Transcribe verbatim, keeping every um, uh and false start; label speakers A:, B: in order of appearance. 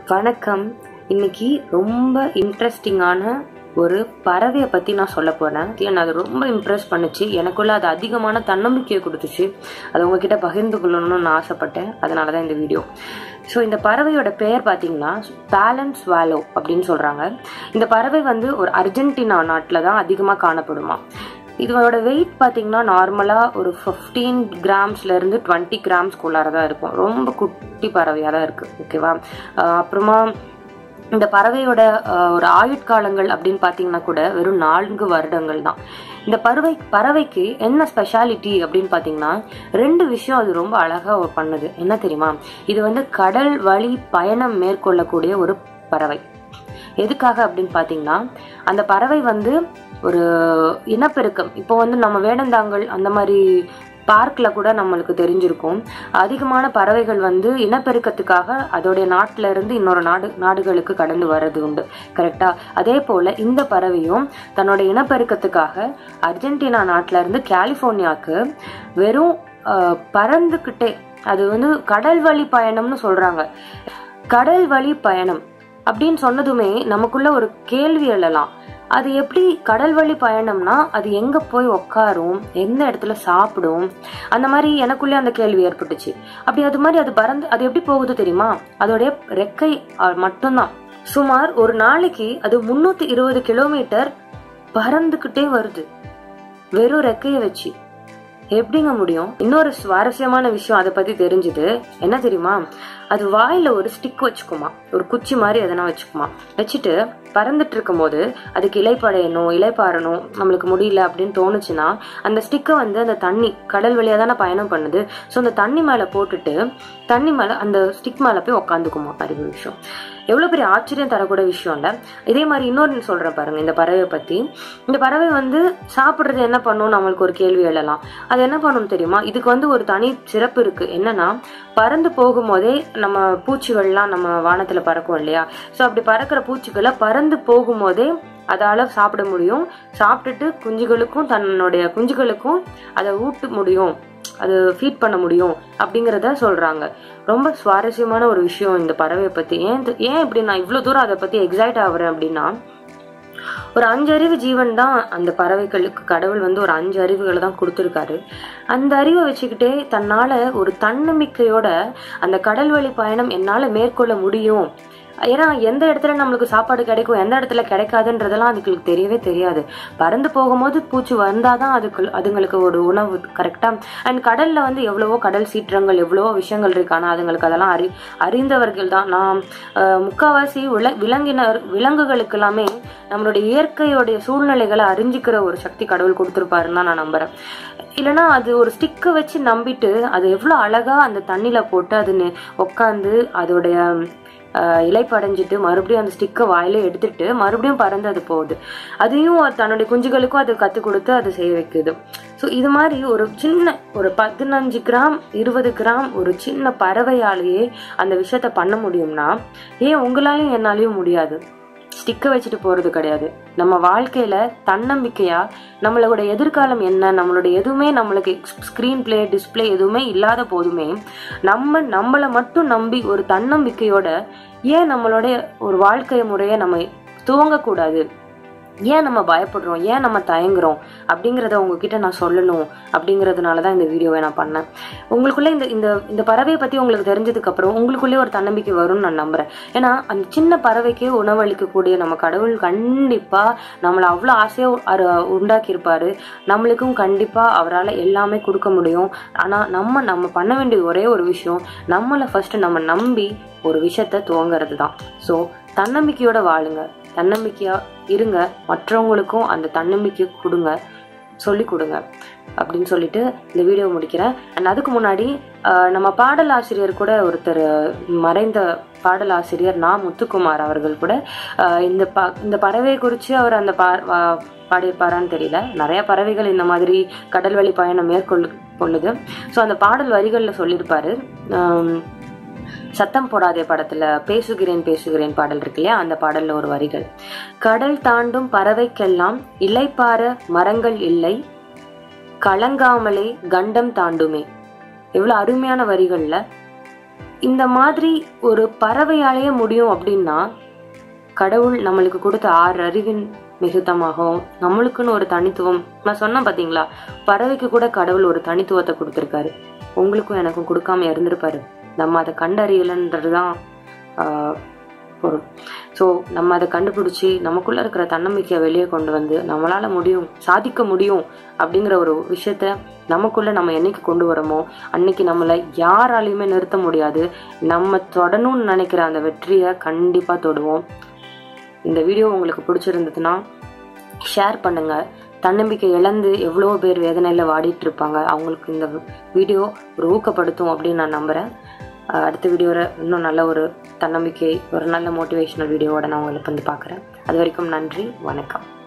A: வணக்கம். இன்னைக்கு ரொம்ப இன்ட்ரெஸ்டிங்கான ஒரு பறவையை பற்றி நான் சொல்ல போகிறேன். எனக்கு அது ரொம்ப இம்ப்ரெஸ் பண்ணுச்சு. எனக்குள்ள அது அதிகமான தன்னம்பிக்கையை கொடுத்துச்சு. அதை உங்ககிட்ட பகிர்ந்து கொள்ளணும்னு நான் ஆசைப்பட்டேன். அதனால தான் இந்த வீடியோ. ஸோ இந்த பறவையோட பெயர் பார்த்தீங்கன்னா பேலன் ஸ்வாலோ அப்படின்னு சொல்கிறாங்க. இந்த பறவை வந்து ஒரு அர்ஜென்டினா நாட்டில் தான் அதிகமாக காணப்படுமா. இதோட வெயிட் பார்த்தீங்கன்னா நார்மலாக ஒரு ஃபிஃப்டீன் கிராம்ஸ்லேருந்து டுவெண்ட்டி கிராம்ஸ்குள்ளார தான் இருக்கும். ரொம்ப குட்டி பறவையாக தான் இருக்குது. ஓகேவா. அப்புறமா இந்த பறவையோட ஒரு ஆயுட்காலங்கள் அப்படின்னு பார்த்தீங்கன்னா கூட வெறும் நான்கு வருடங்கள் தான். இந்த பறவை பறவைக்கு என்ன ஸ்பெஷாலிட்டி அப்படின்னு பார்த்தீங்கன்னா ரெண்டு விஷயம் அது ரொம்ப அழகாக பண்ணுது. என்ன தெரியுமா? இது வந்து கடல் வழி பயணம் மேற்கொள்ளக்கூடிய ஒரு பறவை. எதுக்காக அப்படின்னு பார்த்தீங்கன்னா அந்த பறவை வந்து ஒரு இனப்பெருக்கம். இப்போ வந்து நம்ம வேடந்தாங்கல் அந்த மாதிரி பார்க்ல கூட நம்மளுக்கு தெரிஞ்சிருக்கும். அதிகமான பறவைகள் வந்து இனப்பெருக்கத்துக்காக அதோடைய நாட்டில இருந்து இன்னொரு நாடு நாடுகளுக்கு கடந்து வர்றது உண்டு. கரெக்டா? அதே போல இந்த பறவையும் தன்னோட இனப்பெருக்கத்துக்காக அர்ஜென்டினா நாட்டில இருந்து கலிபோர்னியாவுக்கு வெறும் பறந்துக்கிட்டே, அது வந்து கடல் வழி பயணம்னு சொல்றாங்க. கடல் வழி பயணம் அப்படின்னு சொன்னதுமே நமக்குள்ள ஒரு கேள்வி எழலாம். அது எப்படி கடல் வழி பயணம்னா அது எங்க போய் உட்காரும், எந்த இடத்துல சாப்பிடும், அந்த மாதிரி எனக்குள்ளே அந்த கேள்வி ஏற்பட்டுச்சு. அப்படி அது மாதிரி அது பறந்து அது எப்படி போகுது தெரியுமா? அதோடைய ரெக்கை மட்டும்தான். சுமார் ஒரு நாளைக்கு அது முன்னூத்தி இருபது கிலோமீட்டர் பறந்துகிட்டே வருது வெறும் ரெக்கைய வச்சு. எப்படிங்க முடியும்? இன்னொரு சுவாரஸ்யமான விஷயம் அதை பத்தி தெரிஞ்சுது. என்ன தெரியுமா? அது வாயில ஒரு ஸ்டிக் வச்சுக்குமா, ஒரு குச்சி மாதிரி எதனா வச்சுக்குமா. வச்சுட்டு பறந்துட்டு இருக்கும் போது அதுக்கு இலைப்படையணும் இலைப்பாறணும் நம்மளுக்கு முடியல அப்படின்னு தோணுச்சுன்னா அந்த ஸ்டிக்கை வந்து அந்த தண்ணி கடல் வழியா தானே பயணம் பண்ணுது. ஸோ அந்த தண்ணி மேல போட்டுட்டு தண்ணி மேல அந்த ஸ்டிக் மேல போய் உக்காந்துக்குமா. அறிவு விஷயம். எவ்வளவு பெரிய ஆச்சரியம் தரக்கூடிய விஷயம் இல்ல? இதே மாதிரி இன்னொரு சொல்றேன் பாருங்க இந்த பறவையை பத்தி. இந்த பறவை வந்து சாப்பிடுறது என்ன பண்ணும் நம்மளுக்கு ஒரு கேள்வி எழலாம். அது என்ன பண்ணும் தெரியுமா? இதுக்கு வந்து ஒரு தனி சிறப்பு இருக்கு. என்னன்னா பறந்து போகும்போதே நம்ம பூச்சிகள்லாம் நம்ம வானத்துல பறக்கும் இல்லையா? ஸோ அப்படி பறக்கிற பூச்சிகளை பறந்து போகும்போதே அதால சாப்பிட முடியும். சாப்பிட்டுட்டு குஞ்சுகளுக்கும் தன்னுடைய குஞ்சுகளுக்கும் அதை ஊட்ட முடியும், அது ஃபீட் பண்ண முடியும் அப்படிங்கிறத சொல்றாங்க. ரொம்ப சுவாரஸ்யமான ஒரு விஷயம் இந்த பறவையை பத்தி. ஏன் ஏன் இப்படி நான் இவ்வளவு தூரம் அதை பத்தி எக்ஸைட் ஆகுறேன் அப்படின்னா, ஒரு அஞ்சு அறிவு ஜீவன் தான் அந்த பறவைகளுக்கு கடவுள் வந்து ஒரு அஞ்சு அறிவுகளை தான் கொடுத்துருக்காரு. அந்த அறிவை வச்சுக்கிட்டே தன்னால ஒரு தன்னம்பிக்கையோட அந்த கடல் வழி பயணம் என்னால மேற்கொள்ள முடியும். ஏன்னா எந்த இடத்துல நம்மளுக்கு சாப்பாடு கிடைக்கும், எந்த இடத்துல கிடைக்காதுன்றதெல்லாம் அதுங்களுக்கு தெரியவே தெரியாது. பறந்து போகும்போது பூச்சி வந்தாதான் அதுக்கு அதுங்களுக்கு ஒரு உணவு. கரெக்டா? அண்ட் கடல்ல வந்து எவ்வளவோ கடல் சீற்றங்கள் எவ்வளவோ விஷயங்கள் இருக்கு. ஆனா அதுங்களுக்கு அதெல்லாம் அறி அறிந்தவர்கள் தான். நான் முக்காவாசி வில விலங்கினர் விலங்குகளுக்கு எல்லாமே நம்மளுடைய இயற்கையோடைய சூழ்நிலைகளை அறிஞ்சிக்கிற ஒரு சக்தி கடவுள் கொடுத்துருப்பாருன்னு தான் நான் நம்புறேன். இல்லைன்னா அது ஒரு ஸ்டிக்கை வச்சு நம்பிட்டு அது எவ்வளவு அழகா அந்த தண்ணியில போட்டு அது உட்காந்து அதோடைய இலைப்படைஞ்சிட்டு மறுபடியும் அந்த ஸ்டிக்கை வாயில எடுத்துட்டு மறுபடியும் பறந்து அது போகுது. அதையும் தன்னுடைய குஞ்சுகளுக்கும் அது கற்றுக் கொடுத்து அது செய்ய வைக்குது. ஸோ இது மாதிரி ஒரு சின்ன ஒரு பதினஞ்சு கிராம் இருபது கிராம் ஒரு சின்ன பறவையாலேயே அந்த விஷயத்த பண்ண முடியும்னா ஏன் உங்களாலையும் என்னாலையும் முடியாது? ஸ்டிக்கை வச்சுட்டு போறது கிடையாது. நம்ம வாழ்க்கையில தன்னம்பிக்கையா நம்மளோட எதிர்காலம் என்ன, நம்மளோட எதுவுமே நம்மளுக்கு ஸ்கிரீன் பிளே டிஸ்பிளே எதுவுமே இல்லாத போதுமே நம்ம நம்மளை மட்டும் நம்பி ஒரு தன்னம்பிக்கையோட ஏன் நம்மளுடைய ஒரு வாழ்க்கை முறையை நம்ம துவங்கக்கூடாது? ஏன் நம்ம பயப்படுறோம், ஏன் நம்ம தயங்குறோம் அப்படிங்கிறத உங்ககிட்ட நான் சொல்லணும் அப்படிங்கிறதுனாலதான் இந்த வீடியோவை நான் பண்ணேன். உங்களுக்குள்ள இந்த இந்த இந்த பறவையை பத்தி உங்களுக்கு தெரிஞ்சதுக்கு அப்புறம் உங்களுக்குள்ளே ஒரு தன்னம்பிக்கை வரும்னு நான் நம்புறேன். ஏன்னா அந்த சின்ன பறவைக்கே உணவளிக்கக்கூடிய நம்ம கடவுள் கண்டிப்பா நம்மளை அவ்வளோ ஆசையா உண்டாக்கி இருப்பாரு. நம்மளுக்கும் கண்டிப்பா அவரால் எல்லாமே கொடுக்க முடியும். ஆனா நம்ம நம்ம பண்ண வேண்டிய ஒரே ஒரு விஷயம், நம்மளை ஃபர்ஸ்ட் நம்ம நம்பி ஒரு விஷயத்த துவங்கிறது தான். ஸோ தன்னம்பிக்கையோட வாழுங்க, தன்னம்பிக்கையா இருங்க, மற்றவங்களுக்கும் அந்த தன்னம்பிக்கை கொடுங்க, சொல்லி கொடுங்க அப்படின்னு சொல்லிட்டு இந்த வீடியோ முடிக்கிறேன். அண்ட் அதுக்கு முன்னாடி நம்ம பாடல் ஆசிரியர் கூட ஒருத்தர், மறைந்த பாடல் ஆசிரியர் நா முத்துக்குமார் அவர்கள் கூட இந்த ப இந்த பறவை குறித்து அவர் அந்த பா பாடியிருப்பாரான்னு தெரியல. நிறைய பறவைகள் இந்த மாதிரி கடல் வழி பயணம் மேற்கொள்ளு கொள்ளுது. ஸோ அந்த பாடல் வரிகளில் சொல்லியிருப்பாரு. சத்தம் போடாதே படத்துல பேசுகிறேன் பேசுகிறேன் பாடல் இருக்கு இல்லையா, அந்த பாடல்ல ஒரு வரிகள், கடல் தாண்டும் பறவைக்கெல்லாம் இலைப்பார மரங்கள் இல்லை, கலங்காமலே கண்டம் தாண்டுமே. எவ்வளவு அருமையான வரிகள்ல. இந்த மாதிரி ஒரு பறவையாலேயே முடியும் அப்படின்னா கடவுள் நம்மளுக்கு கொடுத்த ஆறு அறிவின் மிகுத்தமாகவும் நம்மளுக்குன்னு ஒரு தனித்துவம், நான் சொன்னேன் பாத்தீங்களா, பறவைக்கு கூட கடவுள் ஒரு தனித்துவத்தை கொடுத்துருக்காரு. உங்களுக்கும் எனக்கும் கொடுக்காம இருந்திருப்பாரு. நம்ம அதை கண்டறியலன்றதுதான் ஆஹ் பொருள். ஸோ நம்ம அதை கண்டுபிடிச்சி நமக்குள்ள இருக்கிற தன்னம்பிக்கையை வெளியே கொண்டு வந்து நம்மளால முடியும், சாதிக்க முடியும் அப்படிங்கிற ஒரு விஷயத்த நமக்குள்ள நம்ம என்னைக்கு கொண்டு வரோமோ அன்னைக்கு நம்மளை யாராலையுமே நிறுத்த முடியாது. நம்ம தொடணும்னு நினைக்கிற அந்த வெற்றியை கண்டிப்பா தொடுவோம். இந்த வீடியோ உங்களுக்கு பிடிச்சிருந்ததுன்னா ஷேர் பண்ணுங்க. தன்னம்பிக்கை இழந்து எவ்வளோ பேர் வேதனையில் வாடிட்டு இருப்பாங்க, அவங்களுக்கு இந்த வீடியோ ஒரு ஊக்கப்படுத்தும் அப்படின்னு நான் நம்புகிறேன். அடுத்த வீடியோவில் இன்னும் நல்ல ஒரு தன்னம்பிக்கை, ஒரு நல்ல மோட்டிவேஷனல் வீடியோவோட நான் உங்களுக்கு வந்து பார்க்குறேன். அது வரைக்கும் நன்றி, வணக்கம்.